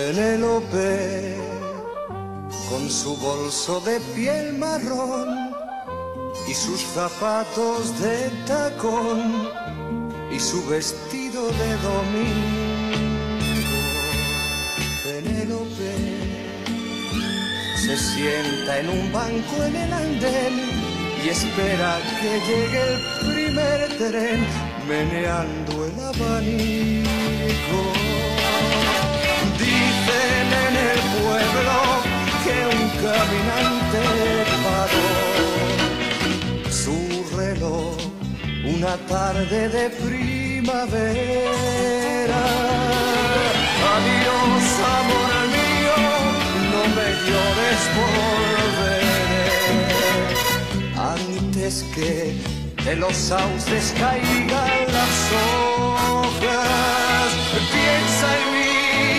Penélope, con su bolso de piel marrón y sus zapatos de tacón y su vestido de domingo. Penélope se sienta en un banco en el andén y espera que llegue el primer tren, meneando el abanico. Dicen en el pueblo que un caminante paró su reloj una tarde de primavera. Adiós, amor mío, no me llores, volveré antes que de los sauces caigan las hojas. Piensa en mí,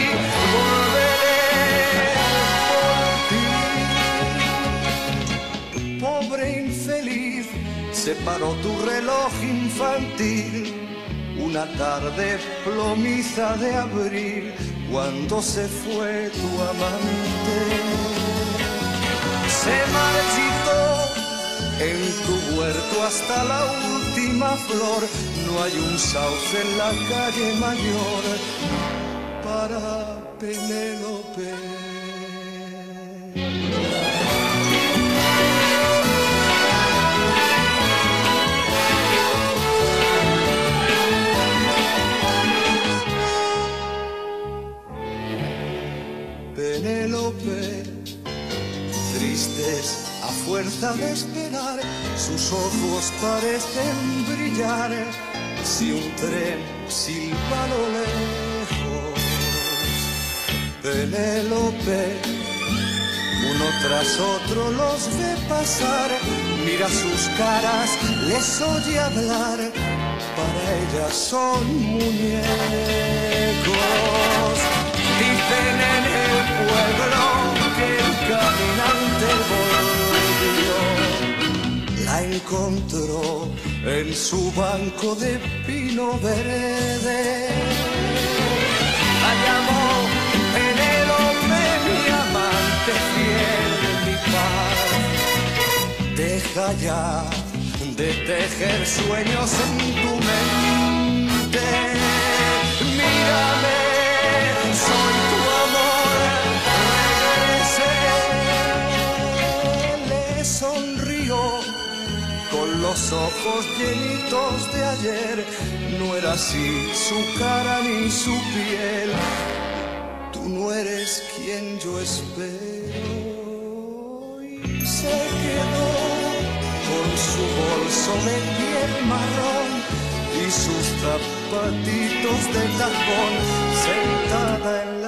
volveré por ti. Pobre infeliz, se paró tu reloj infantil una tarde plomiza de abril, cuando se fue tu amante. Se marchitó en tu huerto hasta la última flor, no hay un sauce en la calle mayor para Penélope. Penélope, tristes a fuerza de esperar, sus ojos parecen brillar si un tren silba a lo lejos. Penélope, uno tras otro los ve pasar, mira sus caras, les oye hablar, para ellas son muñecos. Dicen en el pueblo que el caminante volvió, la encontró en su banco de pino verde. La llamó Penélope, mi amante fiel, mi paz. Deja ya de tejer sueños en tu mente. Mírame, soy tu amor, regresé. Le sonrió con los ojos llenitos de ayer. No era así su cara ni su piel. Tú no eres quien yo espero. Y se quedó con su bolso de piel marrón y sus zapatitos de tacón, sentada en